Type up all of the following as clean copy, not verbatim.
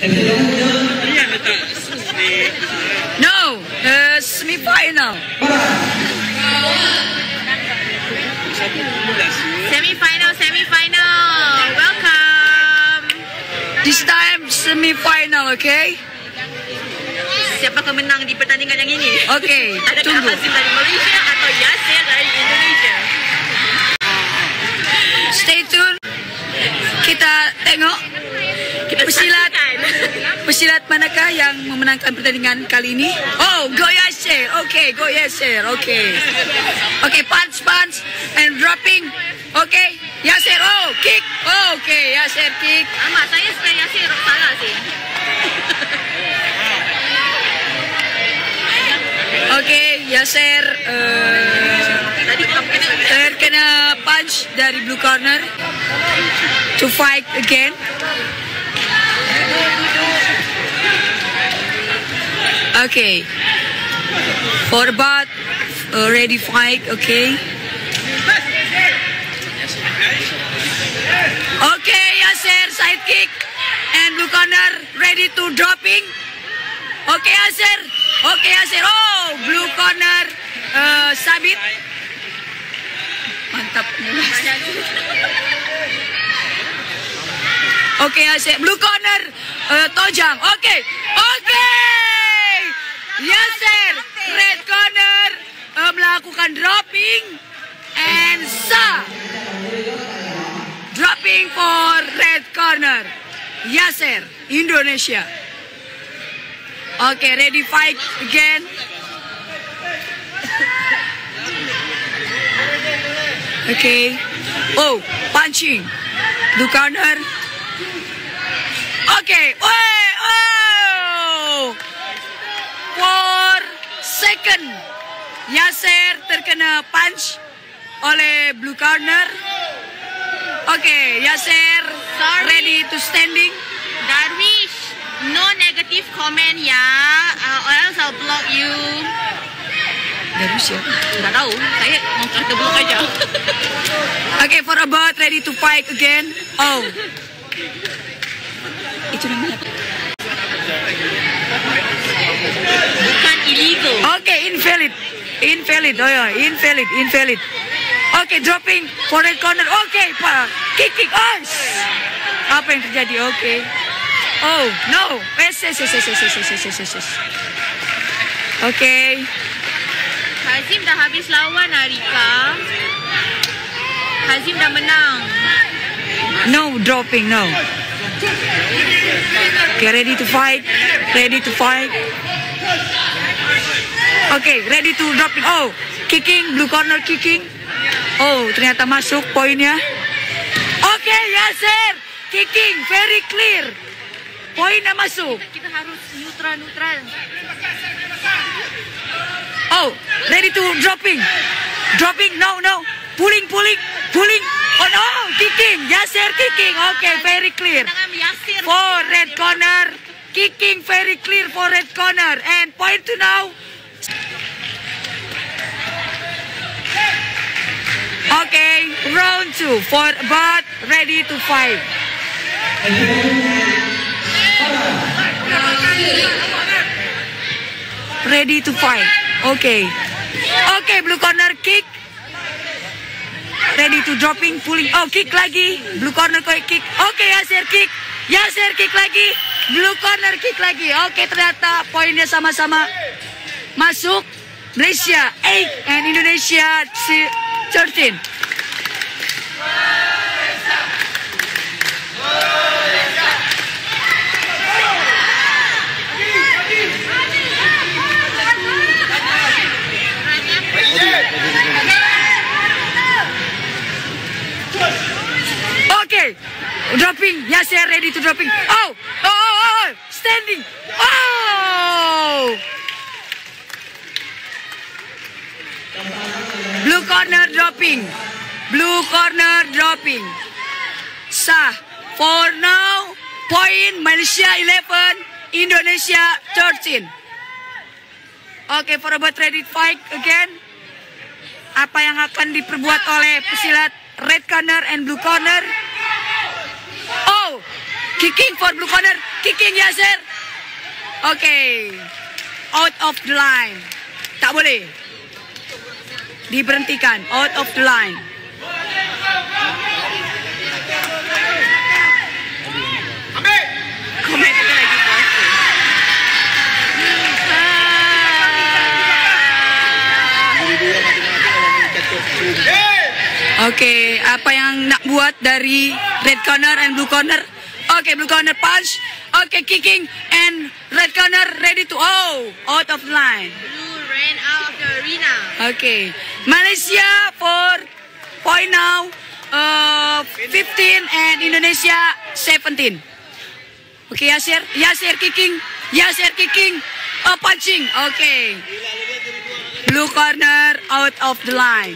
No, semi-final. Semi-final. Welcome. This time semi-final, okay? Siapakah menang di pertandingan yang ini? Okay, Adakah tunggu. Hazim dari Malaysia atau Yasir dari Indonesia? Stay tune. Kita tengok Kita pesilat manakah yang memenangkan pertandingan kali ini. Oh, go Yasir. Okay, go Yasir. Okay. Okay, punch and dropping. Okay, Yasir. Oh, kick. Okay, Yasir kick. Amat, saya suka Yasir salah sih. Okay, Yasir terkena punch dari blue corner to fight again. Okay, for about ready fight. Okay. Okay, Yasir side kick and blue corner ready to dropping. Okay, Yasir. Okay, Yasir. Oh, blue corner sabit. Mantap. Okay, Yasir. Blue corner tojang. Okay. Yasir, red corner melakukan dropping and dropping for red corner. Yasir, Indonesia. Okay, ready fight again. Okay. Oh, punching. Blue corner. Okay. Oh! 4 second. Yasir terkena punch oleh blue corner. Okay, Yasir ready to standing. Darwish, no negative comment ya, or else I'll block you. Darwish siapa? Nggak tahu, saya mau kata block aja. Okay, for about ready to fight again. Oh. Itu namanya apa? Bukan illegal. Okay, invalid. Oh ya, invalid. Okay, dropping for red corner. Okay, kicking. Oh, apa yang terjadi? Okay. Oh, no. Yes. Okay. Hazim dah habis lawan Arika. Hazim dah menang. No dropping, no. Okay, ready to fight. Okay, ready to dropping. Oh, kicking, blue corner kicking. Oh, ternyata masuk poinnya. Okay, Yasir, kicking, very clear. Poinnya masuk. Kita harus neutral. Oh, ready to dropping. No. Pulling. Oh no, kicking. Yasir kicking. Okay, very clear. For red corner, kicking very clear for red corner. And point to now. Okay, round 2 for but ready to fight. Ready to fight. Okay, blue corner kick. Ready to dropping, pulling. Oh, kick lagi. Blue corner kick. Okay, Yasir kick lagi. Blue corner kick lagi. Okay, ternyata poinnya sama-sama masuk. Malaysia 8 and Indonesia 13. Okay, dropping. Yasir ready to dropping. Oh, standing. Oh, blue corner dropping. Sah. For now, point Malaysia 11, Indonesia 13. Okay, for about ready fight again. Apa yang akan diperbuat oleh pesilat red corner and blue corner? Oh, Kicking for blue corner. Kicking Yasser. Okay. Out of the line. Tak boleh. Diberhentikan. Out of the line. Komentator lagi puasa. Okay, apa yang nak buat dari red corner and blue corner? Okay, blue corner punch. Okay, kicking and red corner ready to out of the line. Blue ran out of the arena. Okay, Malaysia for point now 15 and Indonesia 17. Okay, Yasser kicking, punching. Okay, blue corner out of the line.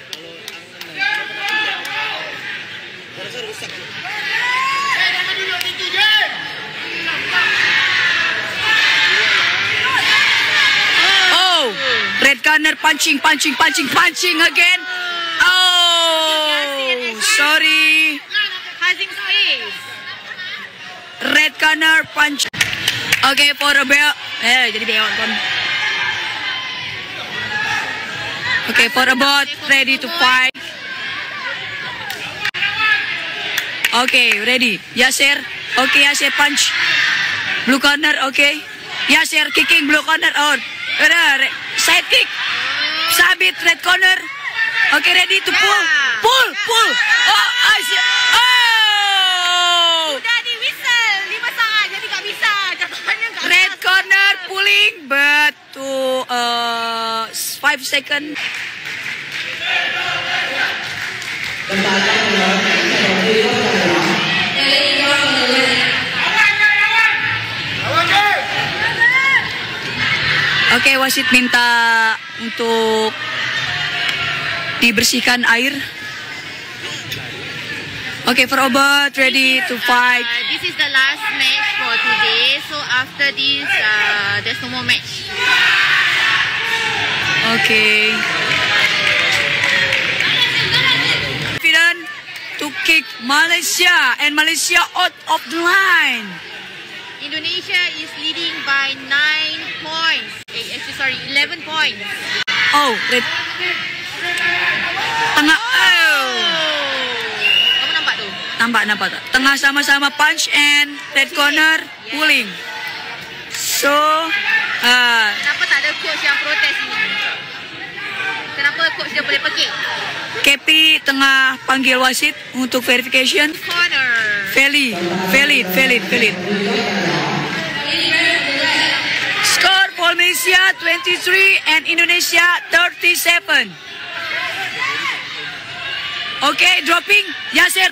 Oh, red corner punching again. Oh, sorry. Hazim's face. Red corner punch. Okay, for a bell. Jadi bell kon. Okay, for a bot ready to fight. Okay, ready. Yasser. Okay, Yasser punch. Blue corner, okay. Yasser kicking blue corner out. Side kick. Sabit red corner. Okay, ready to pull. Pull. Oh, Yasser. Oh! Udah di whistle 5 saat jadi tak bisa. Jatuhannya enggak. Red corner pulling but to 5 seconds. Oke, wasit minta untuk dibersihkan air. Oke, for Obot ready to fight. This is the last match for today. So after this, there's no more match. Okay. Confident to kick Malaysia and Malaysia out of the line. Indonesia is leading by 9 points. Sorry, 11 points. Oh, red. Tengah. Oh. Kamu nampak tu? Nampak tak? Tengah sama-sama punch and red corner pulling. So, Kenapa tak ada coach yang protes ini? Kenapa coach dia boleh pekik? KP tengah panggil wasit untuk verification. Corner. Valid. Score for Malaysia 23 and Indonesia 37. Okay, dropping. Yasser.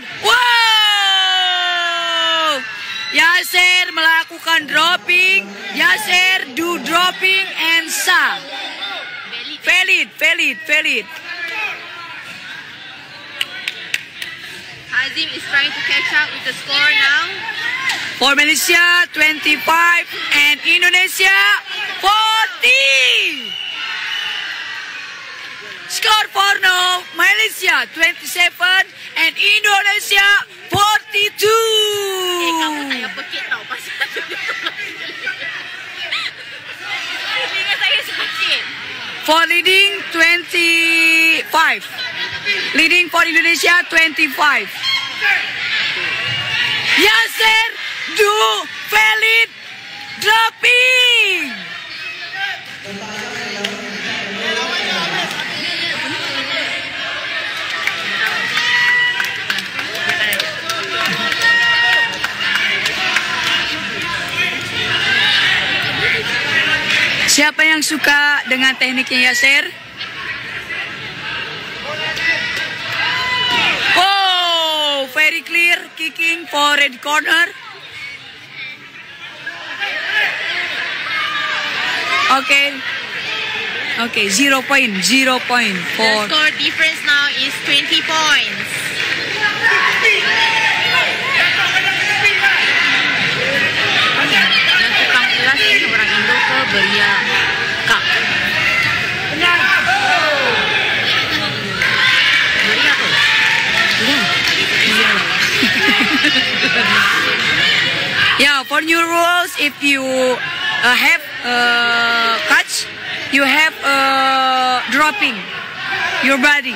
Wow! Yasser melakukan dropping. Yasser do dropping and sah. Valid. Hazim is trying to catch up with the score now. For Malaysia 25 and Indonesia 40. Score for now Malaysia 27 and Indonesia 42. Kamu tak payah pekik tau pasal telinga saya sakit. For leading 25. Leading for Indonesia 25. Yasser do valid dropping. Siapa yang suka dengan tekniknya Yasser? Oh, very clear kicking for red corner. Okay, 0 point for. The score difference now is 20 points. Yang tukang kelas ini orang Indo ke beria kak? Beria apa? Iya. For new rules, if you have catch, you have dropping your body.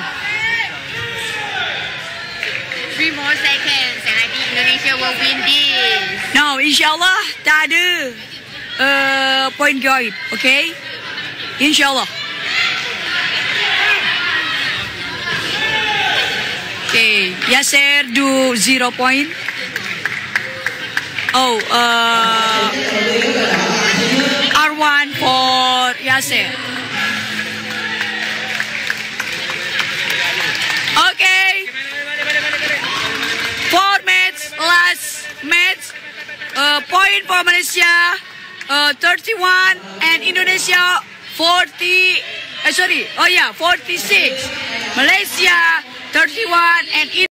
3 more seconds and I think Indonesia will win this. No, insyaAllah tak ada point guard, okay? InsyaAllah. Okay, Yasser do 0 point. Oh, R1 for Yasser. Okay. 4 match, last match. Point for Malaysia 31 and Indonesia 46. Malaysia 31 and